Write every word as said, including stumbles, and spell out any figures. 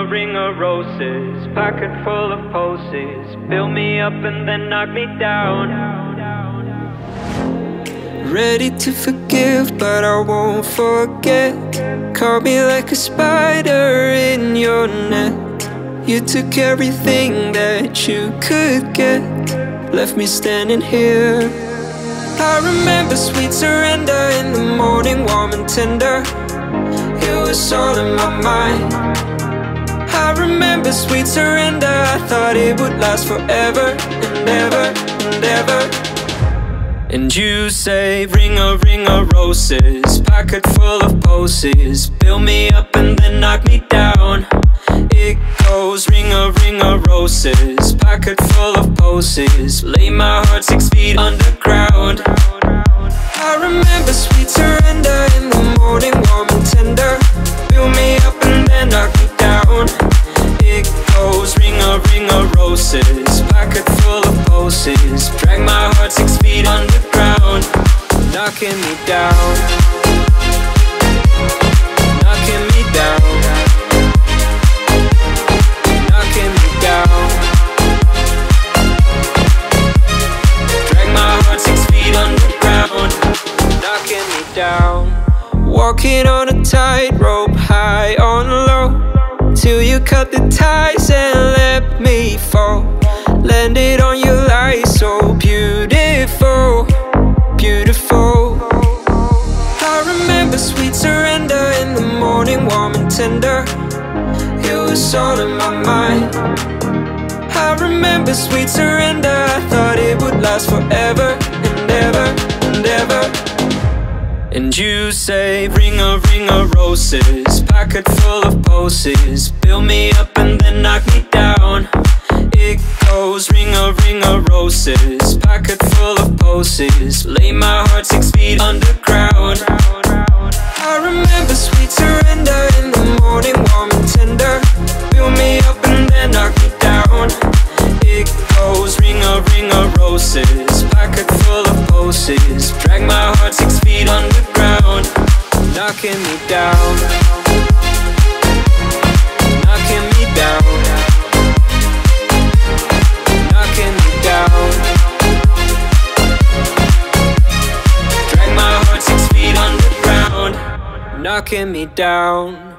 a ring of roses, pocket full of pulses. Fill me up and then knock me down. Ready to forgive, but I won't forget. Caught me like a spider in your net. You took everything that you could get, left me standing here. I remember sweet surrender in the morning, warm and tender. It was all in my mind. I remember sweet surrender. I thought it would last forever and ever and ever. And you say, ring a ring of roses, pocket full of pulses. Fill me up and then knock me down. It goes, ring a ring of roses, pocket full of pulses. Lay my heart six feet underground. I remember sweet surrender in the morning, warm and tender. Fill me up and then knock me down. It goes, ring a ring of roses, pocket full of pulses. Drag my heart six feet underground, knocking me down, knocking me down, knocking me down. Drag my heart six feet underground, knocking me down. Walking on a tightrope, high on low, till you cut the ties and let me fall. Landed on your light, so beautiful, beautiful. I remember sweet surrender in the morning, warm and tender. It was all in my mind. I remember sweet surrender. I thought it would last forever and ever and ever. And you say, ring a ring of roses, pocket full of pulses. Fill me up and then knock me down. It goes, ring a ring of roses, pocket full of pulses. Lay my heart six feet underground. I remember sweet surrender in the morning, warm and tender. Fill me up and then knock me down. It goes, ring a ring of roses, pocket full of pulses. Drag my heart six feet underground, knocking me down, knocking me down, knocking me down. Drag my heart six feet underground, knocking me down.